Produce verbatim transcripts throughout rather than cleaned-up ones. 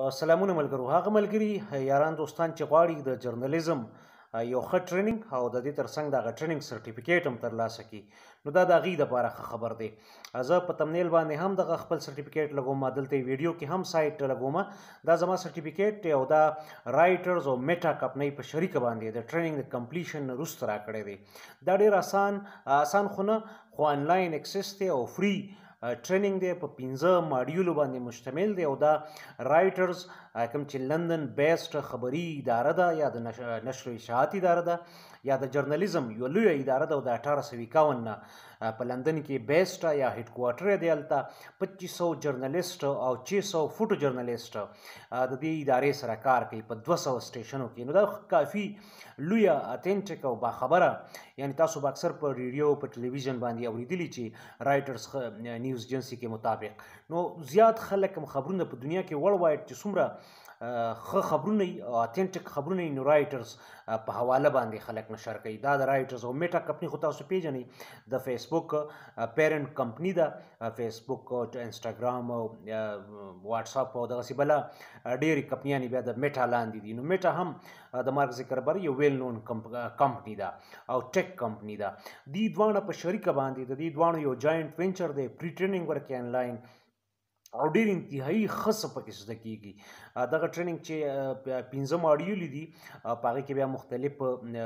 سلامونه ملګرو. هغه ملګري یاران دوستان چې غواړي د جرنالیزم یو ښه ټریننګ او د دې ترڅنګ د هغه ټریننګ سرټیفیکیټ هم ترلاسه کړي، نو دا د هغې دپاره ښه خبر دی. زه په تمنیل باندې هم دغه خپل سرټیفیکیټ لګوم، دلته یې ویډیو کې هم سایټ لګوم. دا زما سرټیفیکیټ دی او دا رایټرز او میټا کمپنۍ په شریکه باندې د ټریننګ د کمپلیشن نه وروسته راکړی دی. دا ډېر آسان آسان خو نه، خو آنلاین اکسس دی او فری ټریننګ دی، په پنځه ماډیولو باندې مشتمل دی او دا رایټرز کوم چې لندن بیسډ خبري اداره ده یا د نشر اشاعت اداره ده یا د جرنالیزم یوه لویه اداره ده او د اټاره سوه اکاون نه په لندن کې بیسډ یا هیډ کوارټر دی. هلته پچیس سو جرنالیسټ او چھ سو فوټو جرنالیسټ د دې ادارې سره کار کوي په دوه سوه سټیشنو کې. نو دا کافي لویه اتنټیک او باخبره، یعنی تاسو به اکثر په ریډیو په ټلویزیون باندې اورېدلي چې رایټرز نیوز ایجنسي کې مطابق. نو زیات خلک هم خبرونه په دنیا کې ورلډ وایډ چې څومره ښه خبرونه وي او اتنټیک خبرونه وي، نو رایټرز په حواله باندې خلک نشر کوي. دا د رایټرز او میټا کمپنۍ خو تاسو پیژنئ، د فیسبوک پیرنټ کمپنۍ ده. فیسبوک او انسټاګرام او واټساپ او دغسې بله ډېرې کمپنیانې بیا د میټا لاندې دي. نو میټا هم د مارک زکربرګ یو ویل نون کمپنۍ ده او ټیک کمپنۍ ده. دې دواړه په شریکه باندې د دې دواړو یو جاینټ وینچر دی، پری ټریننګ ورکوي آنلاین او ډېر انتهایي ښه څه پکې زده کېږي. دغه ټریننګ چې پنځه ماډیولې دي، په هغې کې بیا مختلف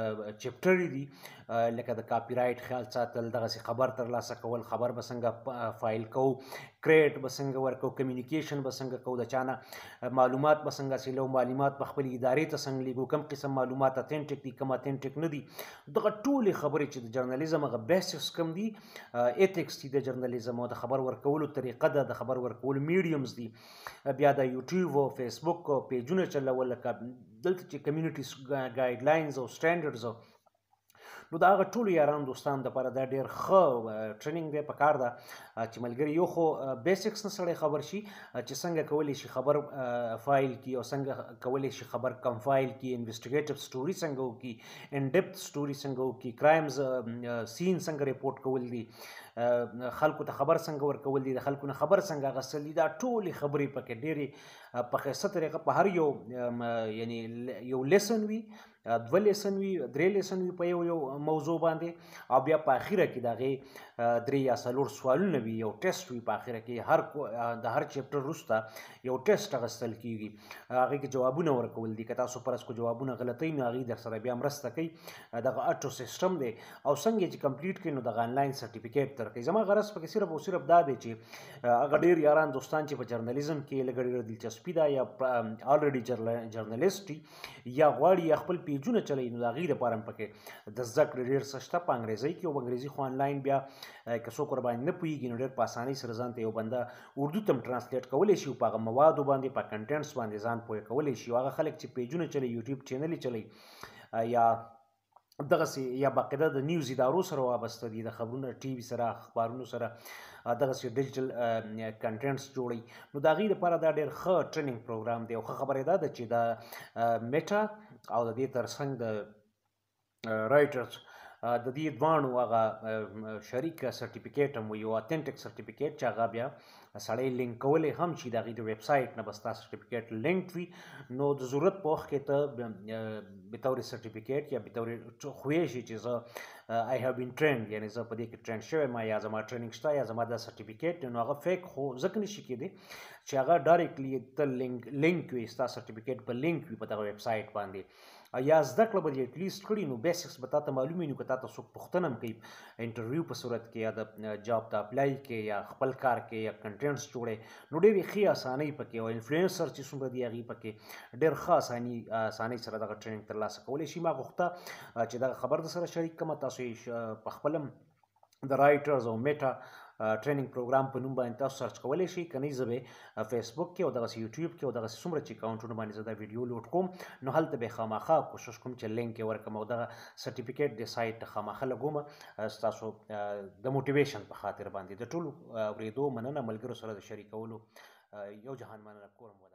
چپټرې دي، لکه د کاپي رایټ خیال ساتل، دغسې خبر ترلاسه کول، خبر به څنګه فایل کوو، کریډ به څنګه ورکوو، کمیونیکیشن به څنګه کوو، د چا نه معلومات به څنګه حاصلوو، معلومات به خپلې ادارې ته څنګه لیږو، کوم قسم معلومات اتنټیک دي، کوم اتنټیک نه دي. دغه ټولې خبرې چې د جرنالیزم هغه بیسکس کوم دي، ایتکس دي د جرنالیزم او د خبر ورکولو طریقه ده، د خبر ورکولو میډیمز دي، بیا د یوټیوب او فیسبوک پیجونه چلول، لکه دلته چې کمیونټي ګایډ لاینز او سټینډرډز. نو د هغه ټولو یارانو دوستانو دپاره دا ډېر ښه ټریننګ دی. په کار ده چې ملګري یو خو بیسکس نه سړی خبر شي چې څنګه کولی شي خبر فایل کړي او څنګه کولی شي خبر کمفایل کړي، انویسټیګیټیو سټوري څنګه وکړي، ان ډیپت سټوري څنګه وکړي، کرایمز سین څنګه ریپورټ کول دي، خلکو ته خبر څنګه ورکول دي، د خلکو نه خبر څنګه اخیستل دي. دا ټولې خبرې پکې ډېرې په ښایسته طریقه په هر یو یعنی یو لیسن وي، دوه لیسن وي، درې لیسن وي په یو یو موضوع باندې، او بیا په اخره کې د هغې درې یا څلور سوالونه وي، یو ټیسټ وي په اخره کې. هر د هر چپټر وروسته یو ټیسټ اخیستل کېږي، هغې کې جوابونه ورکول دي. که تاسو فرض کو جوابونه غلطوي نو هغې در سره بیا مرسته کوي. دغه اټو سیسټم دی او څنګه چې کمپلیټ کړي نو دغه آنلاین سرټیفیکیټ درکوي. زما غرض پکې صرف او صرف دا دی چې هغه ډېر یاران دوستان چې په جرنالیزم کې لږه ډېره دلچسپي ده یا الریډي جرنالیسټ دي یا غواړي یا خپل پیجونه چلوي، نو د هغې دپاره هم پکې د زده کړې ډېر څه شته په انګریزۍ کې. او انګریزي خو آنلاین بیا که څوک ورباندې نه پوهېږي نو ډېر په اسانۍ سره ځان ته یو بنده اردو ته هم ټرانسلیټ کولی شي او په هغه موادو باندې په کنټینټس باندې ځان پوهه کولی شي. او هغه خلک چې پیجونه چلوي، یوټیوب چینل چلوي یا دغسې یا باقاعده د نیوز ادارو سره وابسته دي، د خبرونه ټي وي سره اخبارونو سره دغسې ډیجیټل کنټینټس جوړوي، نو د هغې دپاره دا ډېر ښه ټریننګ پروګرام دی. او ښه خبره یې دا ده چې د میټا او د دې ترڅنګ د رایټرز د دې دواړو هغه شریک سرټیفیکیټ هم وي، یو اتنټیک سرټیفیکیټ چې هغه بیا سړی لینک کولی هم شي، د هغې د ویب سایټ نه به ستا سرټیفیکیټ لینک وي. نو د ضرورت په وخت کې ته بطور سرټیفیکیټ یا بطور خوی شي چې زه آی هیو بین ټرینډ، یعنی زه په دې کې ټرینډ شوی ما یا زما ټریننګ شته یا زما دا سرټیفیکیټ، نو هغه فیک خو ځکه نشي کېدی چې هغه ډایرکټلي ته لینک لینک وي، ستا سرټیفیکیټ په لینک وي په دغه ویب سایټ باندې، یا زده کړه به دې اټلیسټ کړي، نو بیسکس به تا ته معلوم وي. نو که تا ته څوک پوښتنه هم کوي انټرویو په صورت کې یا د جاب ته اپلای کې یا خپل کار کې یا کنټینټس جوړې، نو ډېرې ښې اسانۍ پکې او انفلوئنسر چې څومره دي هغې پکې ډېر ښه اساني اسانۍ سره دغه ټریننګ ترلاسه کولی شي. ما غوښته چې دغه خبر در سره شریک کړم، تاسو یې په خپل هم د رایټرز او میټا ټریننګ پروګرام په نوم باندې تاسو سرچ کولی شئ، که نه زه به فیسبوک کې او دغسې یوټیوب کې او دغسې څومره چې اکاونټونه باندې زه دا ویډیو لوډ کوم، نو هلته به یې خامخا کوشش کوم چې لینک یې ورکړم او دغه سرټیفیکیټ د سایټ ته خامخا لګوم ستاسو د موټیویشن په خاطر باندې. د ټولو اورېدو مننه، ملګرو سره د شریکولو یو جهان مننه کوم.